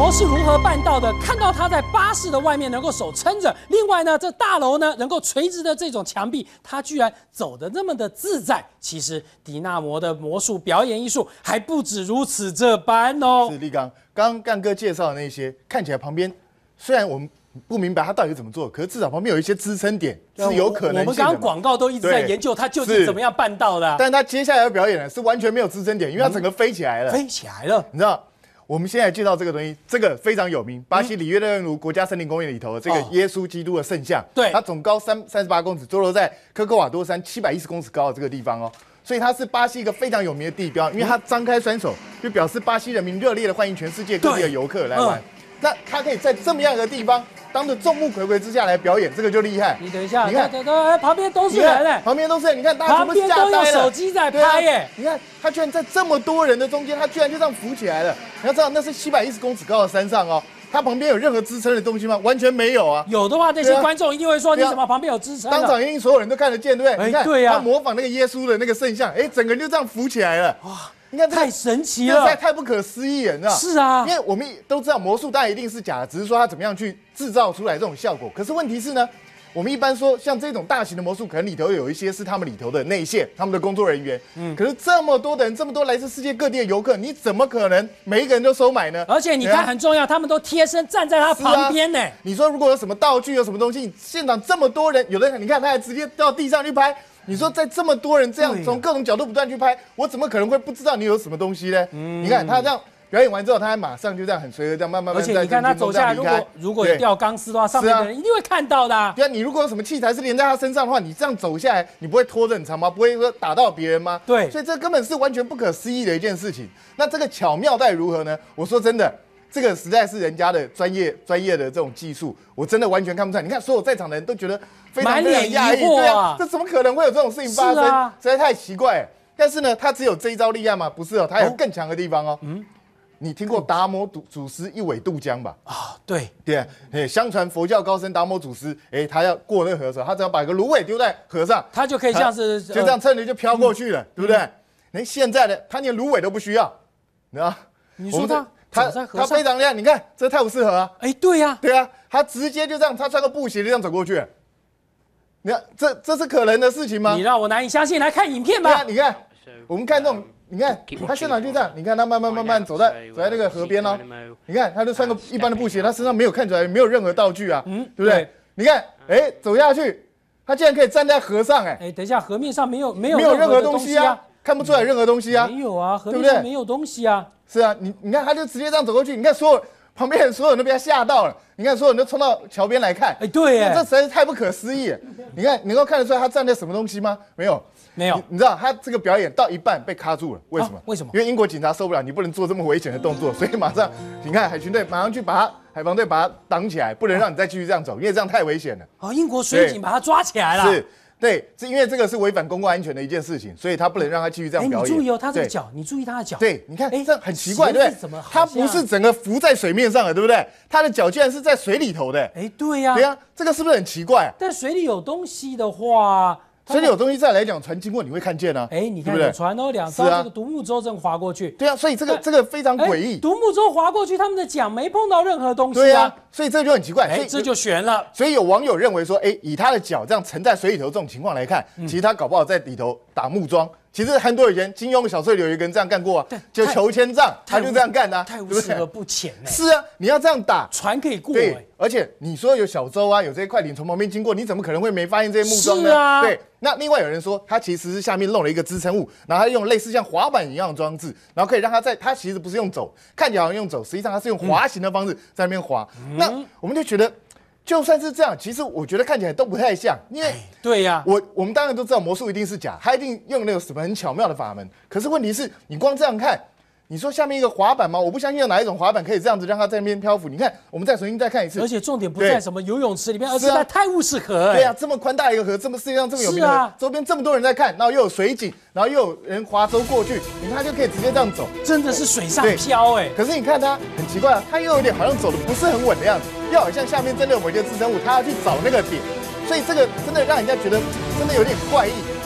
国是如何办到的？看到他在巴士的外面能够手撑着，另外呢，这大楼呢能够垂直的这种墙壁，他居然走得那么的自在。其实迪纳摩的魔术表演艺术还不止如此这般哦。 是立刚，刚刚干哥介绍的那些，看起来旁边虽然我们不明白他到底怎么做，可是至少旁边有一些支撑点是有可能性的。 我们刚刚广告都一直在研究他究竟怎么样办到的啊。 但他接下来的表演呢，是完全没有支撑点，因为他整个飞起来了。 飞起来了， 你知道？我们现在介绍这个东西，这个非常有名，巴西里约热内卢国家森林公园里头的这个耶稣基督的圣像， 对， 它总高38公尺，坐落在科科瓦多山710公尺高的这个地方哦，所以它是巴西一个非常有名的地标，因为它张开双手，就表示巴西人民热烈的欢迎全世界各地的游客来玩。那它可以在这么样一个地方，当着众目睽睽之下来表演，这个就厉害。 你等一下， 你看， 旁边都是人哎， 旁边都是人，你看大家全部吓呆了， 旁边都用手机在拍耶。 你看他居然在这么多人的中间，他居然就这样浮起来了。你要知道，那是710公尺高的山上哦，它旁边有任何支撑的东西吗？完全没有啊。 有的话，那些观众一定会说，你怎么旁边有支撑？ 当场一定所有人都看得见，对不对？你看， 对呀， 他模仿那个耶稣的那个圣像，整个人就这样浮起来了。哇！你看， 太神奇了， 太不可思议了，你知道？ 是啊， 因为我们都知道魔术当然一定是假的，只是说它怎么样去制造出来这种效果。可是问题是呢，我们一般说像这种大型的魔术，可能里头有一些是他们里头的内线，他们的工作人员。可是这么多的人，这么多来自世界各地的游客，你怎么可能每一个人都收买呢？ 而且你看很重要，他们都贴身站在他旁边呢。 你说如果有什么道具，有什么东西，现场这么多人，有的人你看他还直接到地上去拍。你说在这么多人这样从各种角度不断去拍，我怎么可能会不知道你有什么东西呢？你看他这样表演完之后，他还马上就这样很随和这样慢慢。 而且你看他走下来，如果有吊钢丝的话，上面的人一定会看到的。 对啊，你如果有什么器材是连在他身上的话，你这样走下来，你不会拖得很长吗？不会说打到别人吗？ 对， 所以这根本是完全不可思议的一件事情。那这个巧妙在如何呢？我说真的。这个实在是人家的专业的这种技术，我真的完全看不出来。你看，所有在场的人都觉得非常讶异，对啊，这怎么可能会有这种事情发生？实在太奇怪了。但是呢，他只有这一招厉害吗？不是哦，他有更强的地方哦。你听过达摩祖师一苇渡江吧？ 啊，对， 相传佛教高僧达摩祖师，他要过那个河的时候，他只要把一个芦苇丢在河上， 他就可以像是就这样趁着就飘过去了，对不对？现在的他连芦苇都不需要，你知道？ 你说他非常厉害，你看这太不适合啊！ 对呀， 他直接就这样，他穿个布鞋就这样走过去。你看，这是可能的事情吗？ 你让我难以相信，来看影片吧。 你看，我们看这种，你看他现场就这样，你看他慢慢走在那个河边哦。你看，他就穿个一般的布鞋，他身上没有看出来没有任何道具啊，对不对？你看，走下去，他竟然可以站在河上， 等一下，河面上没有任何东西啊，看不出来任何东西啊， 没有啊，河面上没有东西啊。 是啊，你看他就直接这样走过去，你看旁边人所有人都被他吓到了，你看所有人都冲到桥边来看， 对耶， 这实在是太不可思议了。你看，你能够看得出来他站在什么东西吗？没有。你知道他这个表演到一半被卡住了，为什么？ 为什么？ 因为英国警察受不了，你不能做这么危险的动作，所以马上你看海巡队马上去海防队把他挡起来，不能让你再继续这样走，因为这样太危险了。 英国水警把他抓起来了。 是。对，是因为这个是违反公共安全的一件事情，所以他不能让他继续这样表演。 你注意哦，他这个脚，你注意他的脚。 对，你看，这很奇怪，对不对？他不是整个浮在水面上的，对不对？他的脚竟然是在水里头的。 对呀。 对呀，这个是不是很奇怪？ 但水里有东西的话， 水里有东西再来讲，船经过你会看见啊。 你看有船哦，两艘这个独木舟正划过去。 对啊，所以这个非常诡异。 独木舟划过去，他们的桨没碰到任何东西啊。 对啊，所以这就很奇怪。 这就悬了。 所以有网友认为说，以他的脚这样沉在水里头这种情况来看，其实他搞不好在里头打木桩。其实很多以前金庸小说里有一个人这样干过啊，就裘千丈，他就这样干的啊， 太无耻而不浅呢。 是啊，你要这样打， 船可以过。 对，而且你说有小舟啊，有这些快艇从旁边经过，你怎么可能会没发现这些木桩呢？ 是啊， 对。那另外有人说，他其实是下面弄了一个支撑物，然后他用类似像滑板一样的装置，然后可以让他其实不是用走，看起来好像用走，实际上他是用滑行的方式在那边滑。那我们就觉得。就算是这样，其实我觉得看起来都不太像，因为对呀， 我们当然都知道魔术一定是假，他一定用那个什么很巧妙的法门。可是问题是你光这样看，你说下面一个滑板吗？我不相信有哪一种滑板可以这样子让它在那边漂浮。你看，我们再重新再看一次。 而且重点不在什么游泳池里面，而是在泰晤士河。 对啊，这么宽大一个河，世界上这么有名的河，周边这么多人在看，然后又有水景，然后又有人划舟过去，你看他就可以直接这样走， 真的是水上漂可是你看他很奇怪，他又有点好像走的不是很稳的样子，又好像下面真的有某些支撑物，他要去找那个点，所以这个真的让人家觉得真的有点怪异。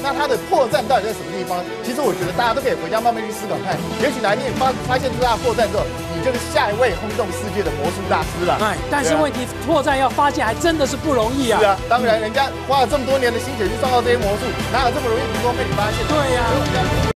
那它的破绽到底在什么地方？其实我觉得大家都可以回家慢慢去思考看，也许哪一天你发现出它的破绽之后，你就是下一位轰动世界的魔术大师了。 哎，但是问题破绽要发现还真的是不容易啊。 是啊，当然人家花了这么多年的心血去创造这些魔术，哪有这么容易凭空被你发现？ 对呀。